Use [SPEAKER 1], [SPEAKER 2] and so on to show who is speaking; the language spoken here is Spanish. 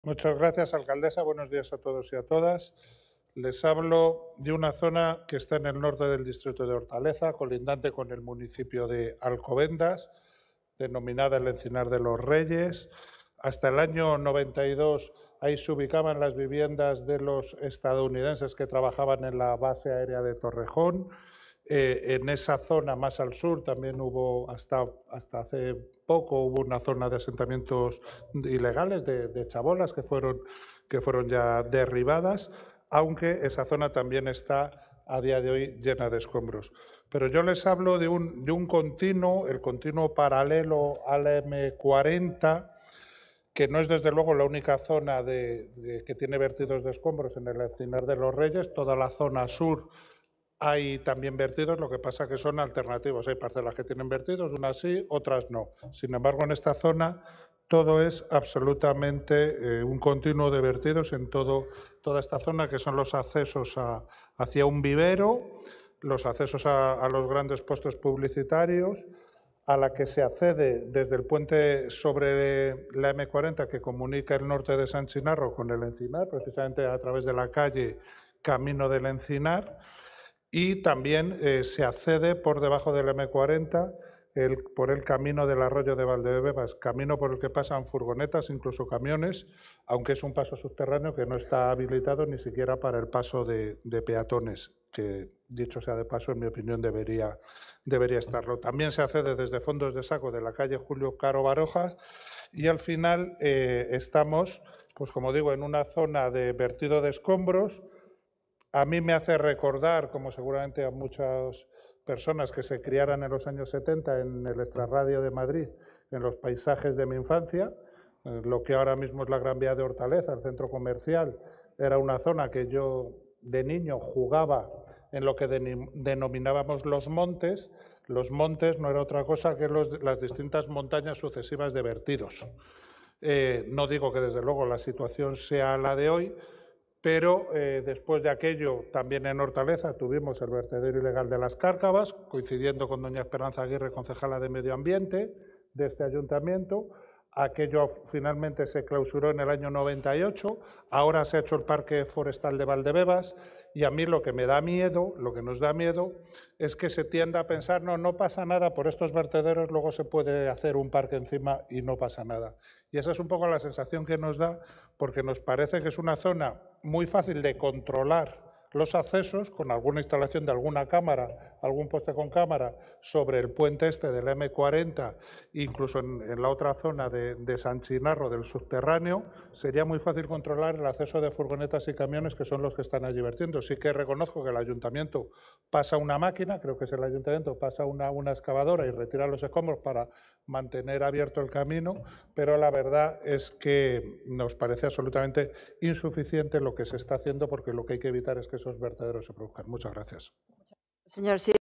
[SPEAKER 1] Muchas gracias, alcaldesa. Buenos días a todos y a todas. Les hablo de una zona que está en el norte del distrito de Hortaleza, colindante con el municipio de Alcobendas, denominada el Encinar de los Reyes. Hasta el año 92 ahí se ubicaban las viviendas de los estadounidenses que trabajaban en la base aérea de Torrejón. En esa zona más al sur también hubo, hasta hace poco, hubo una zona de asentamientos ilegales de chabolas que fueron ya derribadas, aunque esa zona también está a día de hoy llena de escombros. Pero yo les hablo de un continuo, el continuo paralelo al M40, que no es desde luego la única zona que tiene vertidos de escombros en el Encinar de los Reyes. Toda la zona sur hay también vertidos, lo que pasa que son alternativos. Hay parcelas que tienen vertidos, unas sí, otras no. Sin embargo, en esta zona todo es absolutamente un continuo de vertidos en toda esta zona, que son los accesos hacia un vivero, los accesos a los grandes puestos publicitarios, a la que se accede desde el puente sobre la M40 que comunica el norte de San Chinarro con el Encinar, precisamente a través de la calle Camino del Encinar, y también se accede por debajo del M40 por el camino del arroyo de Valdebebas, camino por el que pasan furgonetas, incluso camiones, aunque es un paso subterráneo que no está habilitado ni siquiera para el paso de peatones, que dicho sea de paso, en mi opinión debería estarlo. También se accede desde fondos de saco de la calle Julio Caro Baroja y al final estamos, pues como digo, en una zona de vertido de escombros. A mí me hace recordar, como seguramente a muchas personas que se criaran en los años 70 en el extrarradio de Madrid, en los paisajes de mi infancia, lo que ahora mismo es la Gran Vía de Hortaleza, el centro comercial, era una zona que yo de niño jugaba en lo que denominábamos los montes. Los montes no era otra cosa que las distintas montañas sucesivas de vertidos. No digo que desde luego la situación sea la de hoy, pero después de aquello, también en Hortaleza tuvimos el vertedero ilegal de las Cárcavas, coincidiendo con doña Esperanza Aguirre, concejala de Medio Ambiente de este ayuntamiento. Aquello finalmente se clausuró en el año 98, ahora se ha hecho el Parque Forestal de Valdebebas, y a mí lo que me da miedo, lo que nos da miedo, es que se tienda a pensar, no pasa nada por estos vertederos, luego se puede hacer un parque encima y no pasa nada. Y esa es un poco la sensación que nos da, porque nos parece que es una zona muy fácil de controlar los accesos, con alguna instalación de alguna cámara, algún poste con cámara, sobre el puente este del M40, incluso en la otra zona de San Chinarro, del subterráneo, sería muy fácil controlar el acceso de furgonetas y camiones, que son los que están allí vertiendo. Sí que reconozco que el ayuntamiento pasa una máquina, creo que es el ayuntamiento, pasa una excavadora y retira los escombros para mantener abierto el camino, pero la verdad es que nos parece absolutamente insuficiente lo que se está haciendo, porque lo que hay que evitar es que esos vertederos se produzcan. Muchas gracias.
[SPEAKER 2] Señor